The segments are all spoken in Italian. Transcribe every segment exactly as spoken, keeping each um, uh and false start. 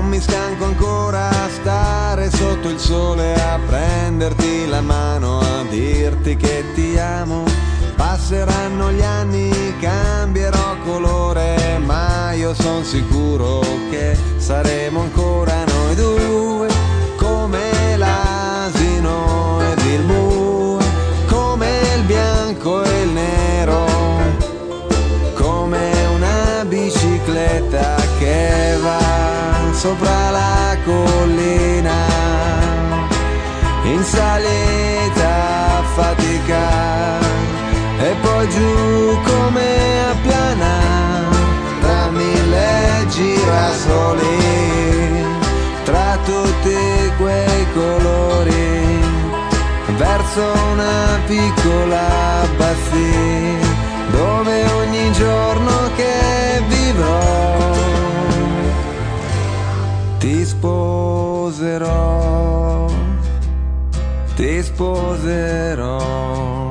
mi stanco ancora a stare sotto il sole, a prenderti la mano, a dirti che ti amo. Passeranno gli anni, cambierò colore, ma io son sicuro che saremo ancora noi due, come l'asino ed il bue, come il bianco e il nero, come una bicicletta che va sopra la collina, in salita a fatica e poi giù come a piana, tra mille girasoli, tra tutti quei colori, verso una piccola abbazia, dove ogni giorno che vivrò ti sposerò, ti sposerò.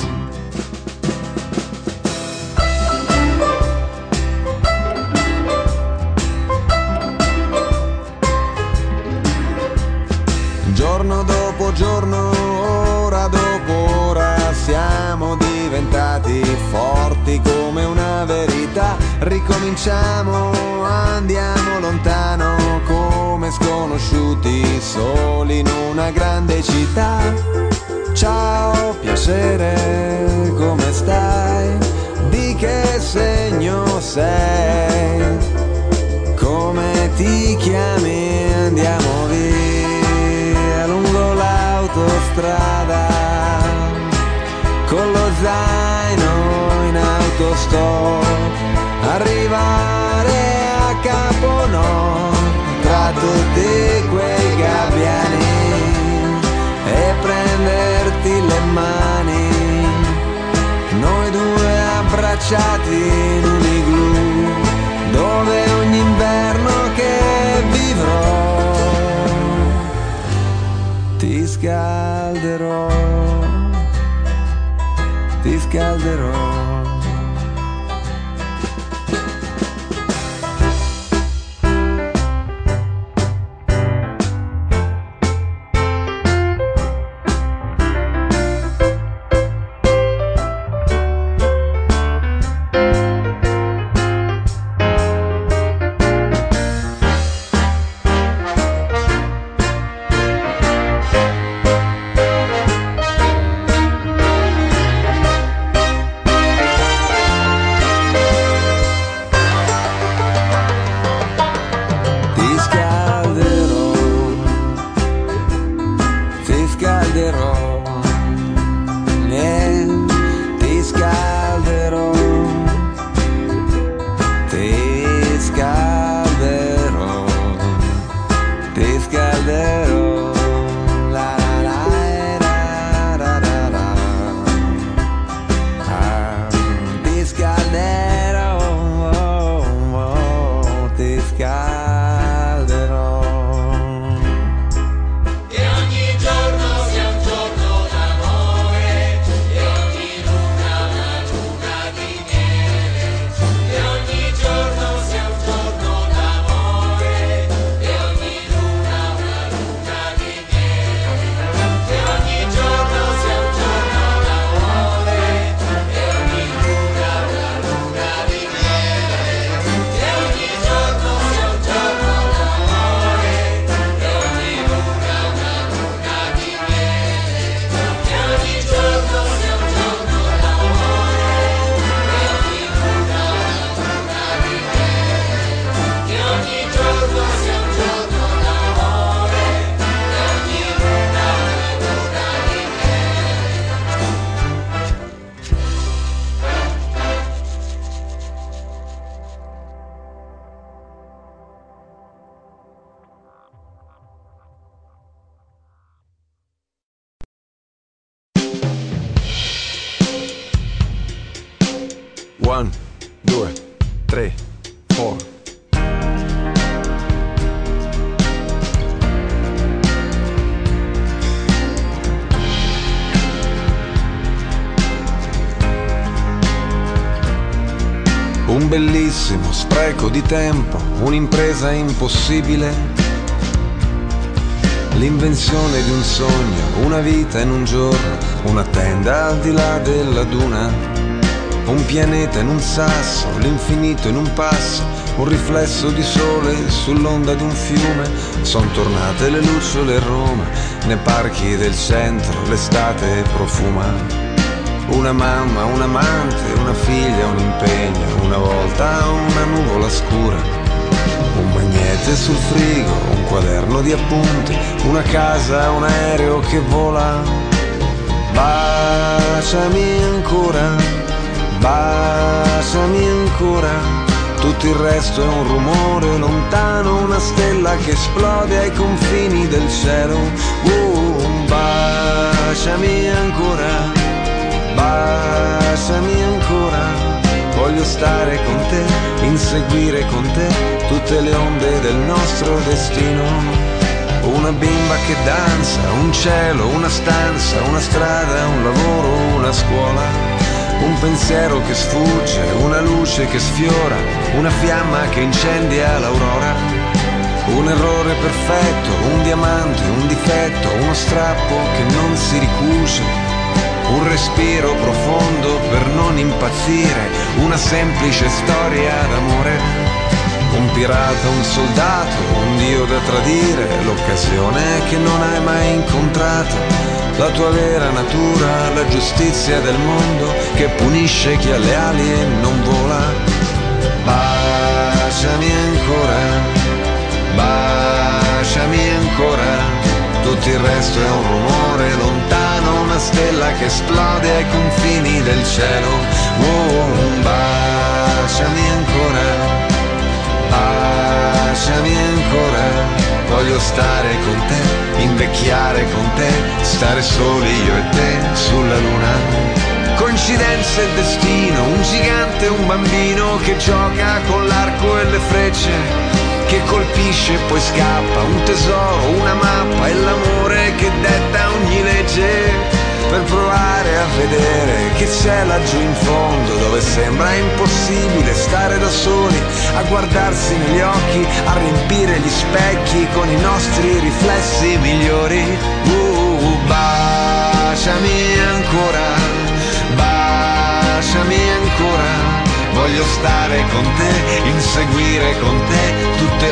Giorno dopo giorno, ora dopo ora, siamo diventati forti come una verità. Ricominciamo, andiamo lontano come sconosciuti, soli in una grande città. Ciao, piacere, come stai? Di che segno sei? Come ti chiami? Andiamo via lungo l'autostrada, con lo zaino in autostop, arrivare a Caponord, tra tutti quei gabbiani, e prenderti le mani, noi due abbracciati in un igloo, dove ogni inverno che vivrò ti scalderò, ti scalderò. un bellissimo spreco di tempo, un'impresa impossibile, l'invenzione di un sogno, una vita in un giorno, una tenda al di là della duna, un pianeta in un sasso, l'infinito in un passo, un riflesso di sole sull'onda di un fiume. Son tornate le lucciole a Roma, nei parchi del centro l'estate profuma. Una mamma, un amante, una figlia, un impegno, una volta una nuvola scura, un magnete sul frigo, un quaderno di appunti, una casa, un aereo che vola. Baciami ancora, baciami ancora, tutto il resto è un rumore lontano, una stella che esplode ai confini del cielo. Uh, baciami ancora, baciami ancora, voglio stare con te, inseguire con te tutte le onde del nostro destino. Una bimba che danza, un cielo, una stanza, una strada, un lavoro, una scuola, un pensiero che sfugge, una luce che sfiora, una fiamma che incendia l'aurora. Un errore perfetto, un diamante, un difetto, uno strappo che non si ricuce, un respiro profondo per non impazzire, una semplice storia d'amore. Un pirata, un soldato, un dio da tradire, l'occasione che non hai mai incontrato, la tua vera natura, la giustizia del mondo che punisce chi ha le ali e non vola. Baciami ancora, baciami ancora, tutto il resto è un rumore lontano, una stella che esplode ai confini del cielo. Oh, baciami ancora, baciami ancora, voglio stare con te, invecchiare con te, stare soli io e te sulla luna. Coincidenza e destino, un gigante e un bambino che gioca con l'arco e le frecce, che colpisce e poi scappa, un tesoro, una mappa e l'amore che detta ogni legge, per provare a vedere che c'è laggiù in fondo, dove sembra impossibile stare da soli, a guardarsi negli occhi, a riempire gli specchi con i nostri riflessi migliori. Uh, baciami ancora, baciami ancora, voglio stare con te, inseguire con te tutte